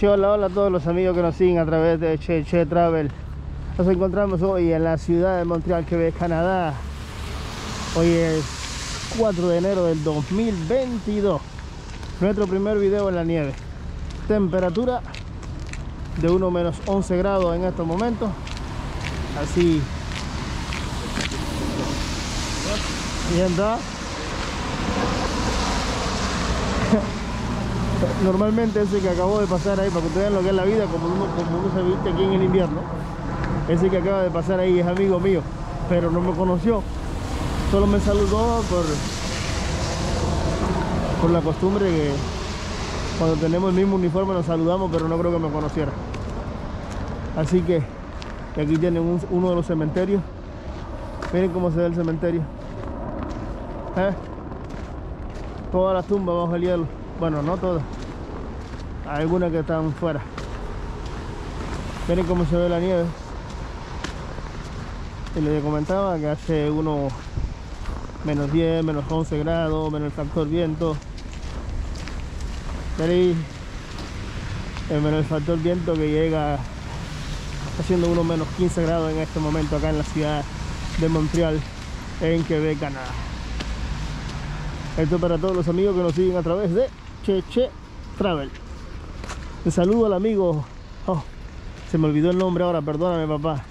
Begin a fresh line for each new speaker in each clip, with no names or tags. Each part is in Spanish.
Sí, hola, hola a todos los amigos que nos siguen a través de Che Travel. Nos encontramos hoy en la ciudad de Montreal, Quebec, Canadá. Hoy es 4 de enero del 2022. Nuestro primer video en la nieve. Temperatura de 11 grados en estos momentos. Así. Y anda. Normalmente ese que acabó de pasar ahí, para que ustedes vean lo que es la vida, como uno se viste aquí en el invierno, ese que acaba de pasar ahí es amigo mío, pero no me conoció, solo me saludó por la costumbre que cuando tenemos el mismo uniforme nos saludamos, pero no creo que me conociera. Así que aquí tienen uno de los cementerios. Miren cómo se ve el cementerio, todas las tumbas bajo el hielo. Bueno, no todas, hay algunas que están fuera. Miren cómo se ve la nieve. Y les comentaba que hace unos menos 10, menos 11 grados, menos el factor viento. Miren menos el factor viento que llega haciendo unos menos 15 grados en este momento acá en la ciudad de Montreal, en Quebec, Canadá. Esto para todos los amigos que nos siguen a través de Che Travel. Un saludo al amigo, se me olvidó el nombre ahora, perdóname papá,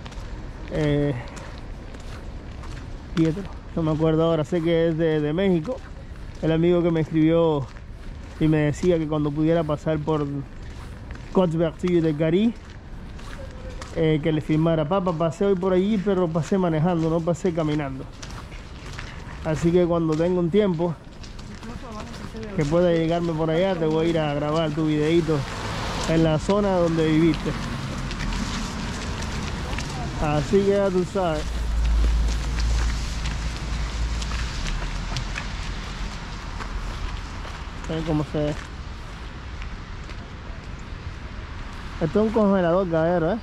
Pietro, no me acuerdo ahora, sé que es de México, el amigo que me escribió y me decía que cuando pudiera pasar por Côte-Vertu de Gary, que le firmara. Papá, pasé hoy por allí, pero pasé manejando, no pasé caminando. Así que cuando tenga un tiempo que pueda llegarme por allá, te voy a ir a grabar tu videito en la zona donde viviste. Así que ya tú sabes. ¿Ven cómo se ve? Esto es un congelador, caballero,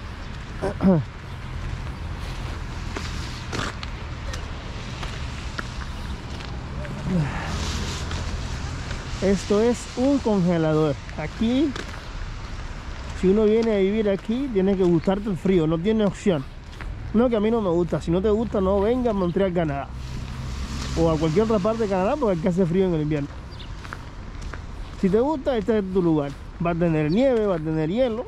Esto es un congelador. Aquí, si uno viene a vivir aquí, tiene que gustarte el frío, no tiene opción. No, que a mí no me gusta. Si no te gusta, no venga a Montreal, Canadá, o a cualquier otra parte de Canadá, porque aquí hace frío en el invierno. Si te gusta, este es tu lugar. Va a tener nieve, va a tener hielo.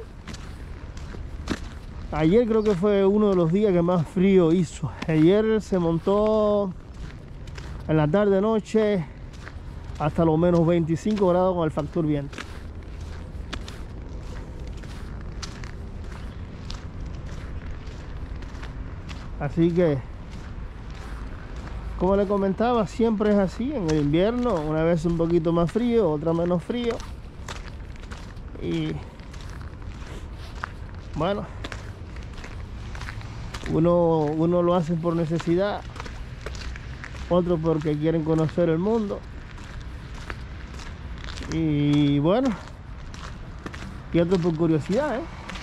Ayer creo que fue uno de los días que más frío hizo. Ayer se montó en la tarde noche hasta los menos 25 grados con el factor viento. Así que, como le comentaba, siempre es así en el invierno. Una vez un poquito más frío, otra menos frío. Y bueno, uno lo hace por necesidad, otros porque quieren conocer el mundo. Y bueno, y otros por curiosidad,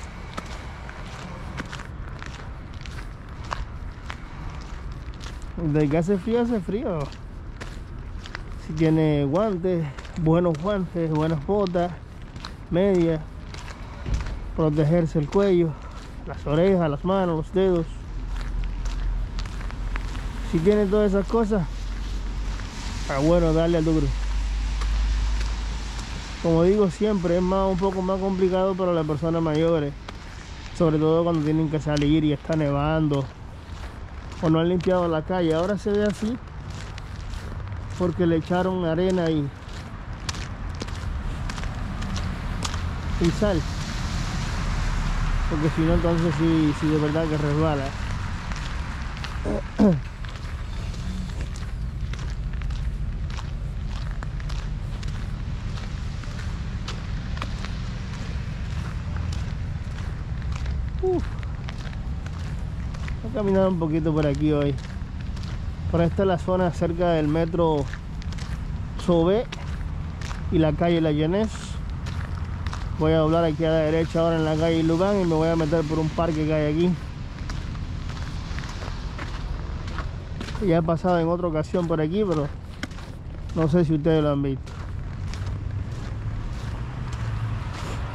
De que hace frío, hace frío. Si tiene guantes, buenas botas, medias, protegerse el cuello, las orejas, las manos, los dedos. Si tiene todas esas cosas, está bueno darle al duro. Como digo siempre, es un poco más complicado para las personas mayores, sobre todo cuando tienen que salir y está nevando o no han limpiado la calle. Ahora se ve así porque le echaron arena y sal, porque si no, entonces sí de verdad que resbala. Voy a caminar un poquito por aquí hoy. Por esta es la zona cerca del metro Sauvé y la calle La Jeunesse. Voy a doblar aquí a la derecha ahora en la calle Lugan y me voy a meter por un parque que hay aquí. Ya he pasado en otra ocasión por aquí, pero no sé si ustedes lo han visto.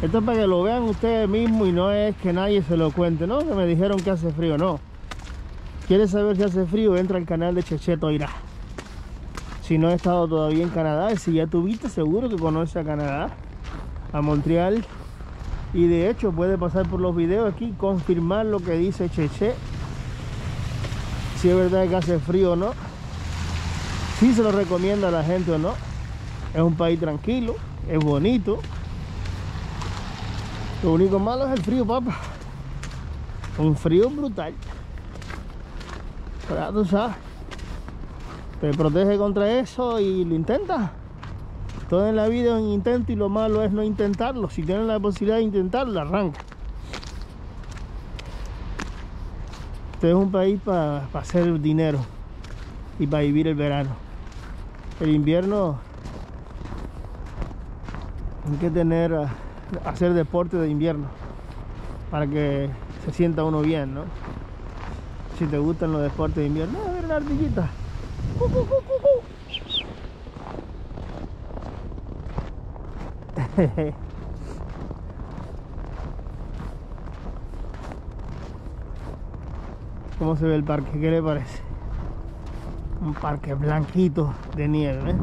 Esto es para que lo vean ustedes mismos y no es que nadie se lo cuente, ¿no? Que me dijeron que hace frío, no. ¿Quieres saber si hace frío? Entra al canal de Cheche Toira. Si no has estado todavía en Canadá, si ya tuviste, seguro que conoces a Canadá, a Montreal. Y de hecho puede pasar por los videos aquí, confirmar lo que dice Cheche, si es verdad que hace frío o no, si se lo recomienda a la gente o no. Es un país tranquilo, es bonito. Lo único malo es el frío, papá. Un frío brutal. Pero ya tú sabes, te protege contra eso y lo intentas. Todo en la vida es un intento y lo malo es no intentarlo. Si tienes la posibilidad de intentarlo, arranca. Este es un país para hacer dinero y para vivir el verano. El invierno hay que hacer deporte de invierno para que se sienta uno bien, ¿no? Si te gustan los deportes de invierno. A ver, una ardillita. ¿Cómo se ve el parque? ¿Qué le parece? Un parque blanquito de nieve, ¿eh?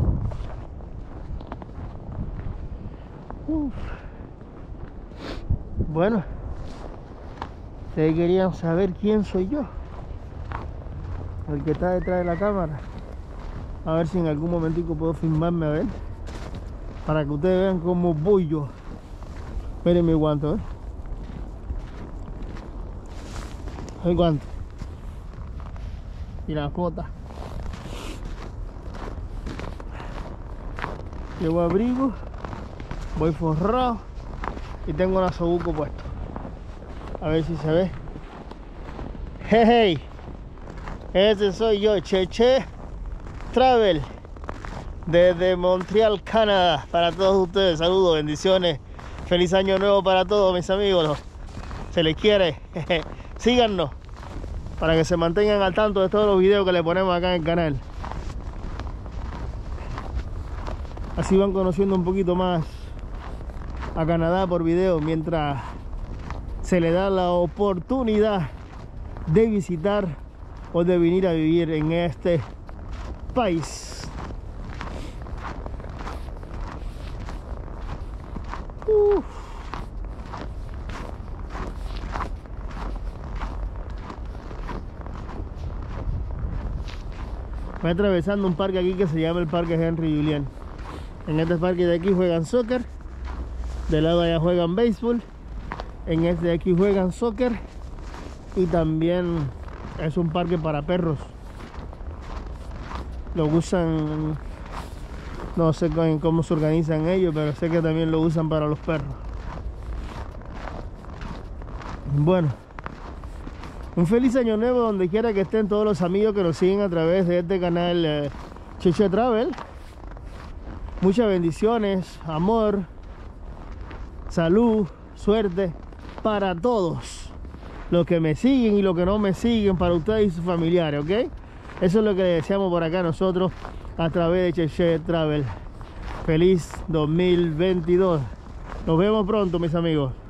Uf. Bueno, ustedes querían saber quién soy yo, el que está detrás de la cámara. A ver si en algún momentico puedo filmarme, a ver, para que ustedes vean cómo voy yo. Miren mi guante, ¿eh? El guante y la bota. Llevo abrigo, voy forrado y tengo un asobuco puesto. A ver si se ve. Hey, hey. Ese soy yo, Cheche Travel, desde Montreal, Canadá. Para todos ustedes, saludos, bendiciones. Feliz año nuevo para todos mis amigos. Se les quiere. Síganos para que se mantengan al tanto de todos los videos que le ponemos acá en el canal. Así van conociendo un poquito más a Canadá por video, mientras se le da la oportunidad de visitar o de venir a vivir en este país. Voy atravesando un parque aquí que se llama el Parque Henry Julien. En este parque de aquí juegan soccer, de lado allá juegan béisbol, en este de aquí juegan soccer, y también es un parque para perros. Lo usan, no sé cómo se organizan ellos, pero sé que también lo usan para los perros. Bueno, un feliz año nuevo donde quiera que estén todos los amigos que nos siguen a través de este canal Cheche Travel. Muchas bendiciones, amor, salud, suerte para todos los que me siguen y los que no me siguen, para ustedes y sus familiares, ¿ok? Eso es lo que le deseamos por acá nosotros a través de Cheche Travel. Feliz 2022. Nos vemos pronto, mis amigos.